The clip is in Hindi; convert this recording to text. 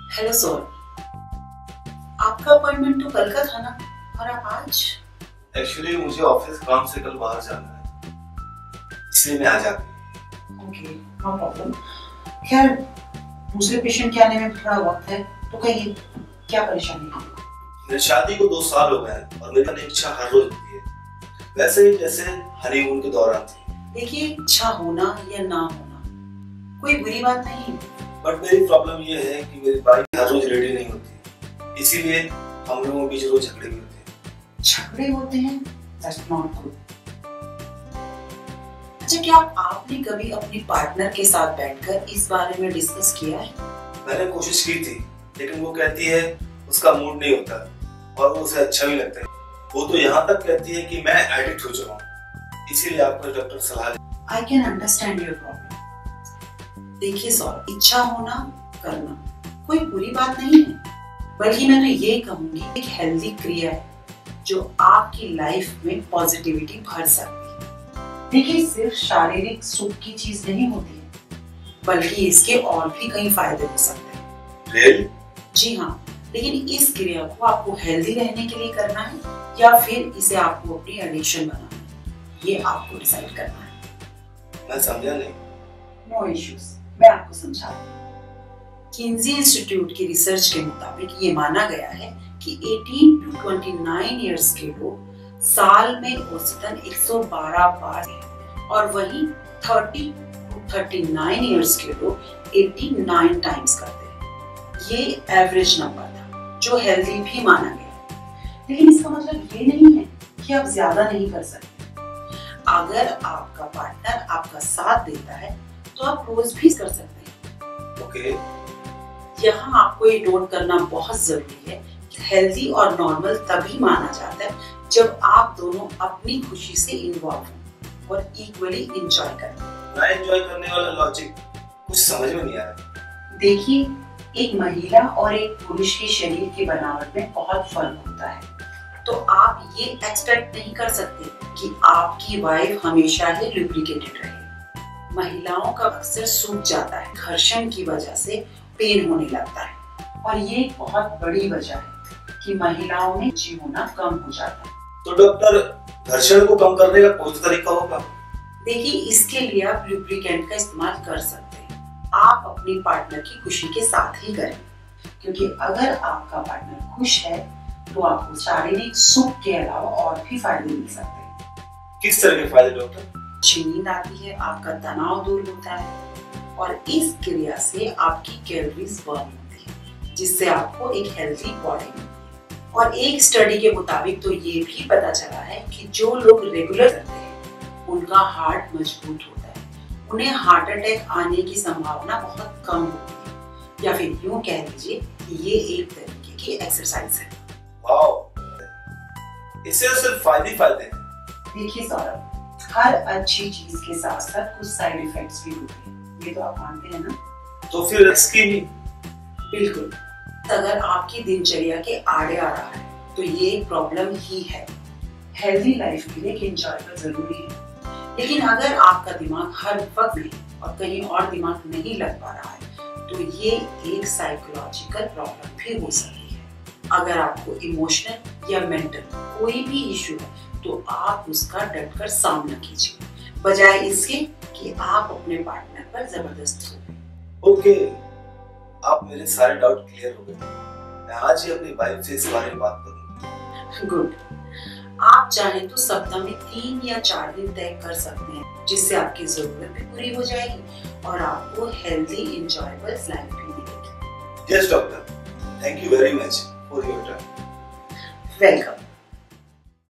हेलो सर, आपका अपॉइंटमेंट तो कल का था ना, और आप आज? एक्चुअली मुझे ऑफिस काम से कल बाहर जाना है, इसलिए मैं आ जाती। Okay, no problem. खैर, दूसरे पेशेंट के आने में थोड़ा वक्त है, तो कहिए क्या परेशानी है? मेरी शादी को 2 साल हो गए हैं और मेरी इच्छा हर रोज होती है, वैसे ही जैसे हनीमून के दौरान थी। देखिए, इच्छा होना या ना होना कोई बुरी बात नहीं, बट मेरी प्रॉब्लम ये है कि मेरी वाइफ हर रोज रेडी नहीं होती, इसीलिए हम लोगों के बीच रोज झगड़े भी होते हैं। झगड़े होते हैं? That's not good. अच्छा, क्या आपने कभी अपनी पार्टनर के साथ बैठकर इस बारे में डिस्कस किया है? मैंने कोशिश की थी, लेकिन वो कहती है उसका मूड नहीं होता और वो उसे अच्छा भी लगता है। वो तो यहाँ तक कहती है कि मैं एडिक्ट हो चुका हूँ, इसीलिए आपको डॉक्टर सलाह दे। I can understand your problem. देखिए सर, इच्छा होना करना कोई बुरी बात नहीं है, बल्कि मैं तो ये कहूंगी एक हेल्दी क्रिया है जो आपकी लाइफ में पॉजिटिविटी भर सकती है। देखिए, सिर्फ शारीरिक सुख की चीज नहीं होती है, बल्कि इसके और भी कई फायदे हो सकते हैं। Really? जी हाँ, लेकिन इस क्रिया को आपको हेल्दी रहने के लिए करना है या फिर इसे आपको अपनी एडिक्शन बनाना है, ये आपको डिसाइड करना है। मैं समझा नहीं। नो इश्यूज, मैं आपको समझा दूं। किन्जी इंस्टीट्यूट की रिसर्च के मुताबिक ये माना गया है कि 18 टू 29 इयर्स के लोग साल में औसतन 112 बार और वहीं 30 टू 39 इयर्स के लोग 89 टाइम्स करते हैं। ये एवरेज नंबर था जो हेल्दी भी माना गया, लेकिन इसका मतलब ये नहीं है कि आप ज्यादा नहीं कर सकते। अगर आपका पार्टनर आपका साथ देता है तो आप रोज भी कर सकते हैं। ओके। यहाँ आपको ये नोट करना बहुत जरूरी है कि हेल्दी और नॉर्मल तभी माना जाता है जब आप दोनों अपनी खुशी से इन्वॉल्व हो और इक्वली एंजॉय करें। ना एंजॉय करने वाला लॉजिक कुछ समझ में नहीं आ रहा। देखिए, एक महिला और एक पुरुष के शरीर की बनावट में बहुत फर्क होता है, तो आप ये एक्सपेक्ट नहीं कर सकते कि आपकी वाइफ हमेशा ही लुब्रिकेटेड रहे। महिलाओं का अक्सर सूख जाता है, घर्षण की वजह से पेन होने लगता है, और ये एक बहुत बड़ी वजह है कि महिलाओं में रुचि होना कम हो जाता है। तो डॉक्टर, घर्षण को कम करने का कोई तरीका होगा? देखिए, इसके लिए आप लुब्रिकेंट का इस्तेमाल कर सकते हैं। आप अपनी पार्टनर की खुशी के साथ ही करें, क्योंकि अगर आपका पार्टनर खुश है तो आपको शारीरिक सुख के अलावा और भी फायदे मिल सकते हैं। किस तरह के फायदे डॉक्टर? अच्छी नींद आती है, आपका तनाव दूर होता है, और इस क्रिया से आपकी कैलोरीज बर्न होती है, जिससे आपको एक हेल्दी बॉडी मिलती है। और एक स्टडी के मुताबिक तो ये भी पता चला है कि जो लोग रेगुलर करते हैं उनका हार्ट मजबूत होता है, उन्हें हार्ट अटैक आने की संभावना बहुत कम होती है, या फिर यूं कह लीजिए कि ये एक तरीके की एक्सरसाइज है। वाओ, इससे तो सिर्फ फायदे फायदे हैं। देखिए सौरभ, हर अच्छी चीज के साथ साथ कुछ साइड इफेक्ट्स भी होते हैं, ये तो आप मानते हैं ना? तो फिर इसकी भी? बिल्कुल। अगर आपकी दिनचर्या के आड़े आ रहा है तो ये एक प्रॉब्लम ही है। हेल्दी लाइफ के लिए एंजॉयमेंट जरूरी है, लेकिन अगर आपका दिमाग हर वक्त में और कहीं और दिमाग नहीं लग पा रहा है तो ये एक साइकोलॉजिकल प्रॉब्लम भी हो सकती है। अगर आपको इमोशनल या मेंटल कोई भी इशू है तो आप उसका डटकर सामना कीजिए, बजाय इसके कि आप अपने पार्टनर पर जबरदस्त हो। ओके, आप मेरे सारे डाउट क्लियर हो गए। मैं आज ही अपनी वाइफ से इस बारे में बात करूंगा। गुड। आप चाहें तो सप्ताह में 3 या 4 दिन तय कर सकते हैं, जिससे आपकी जरूरत भी पूरी हो जाएगी और आपको हेल्दी एंजॉयबल लाइफ भी मिलेगी। Yes doctor, thank you very much for your time. Welcome.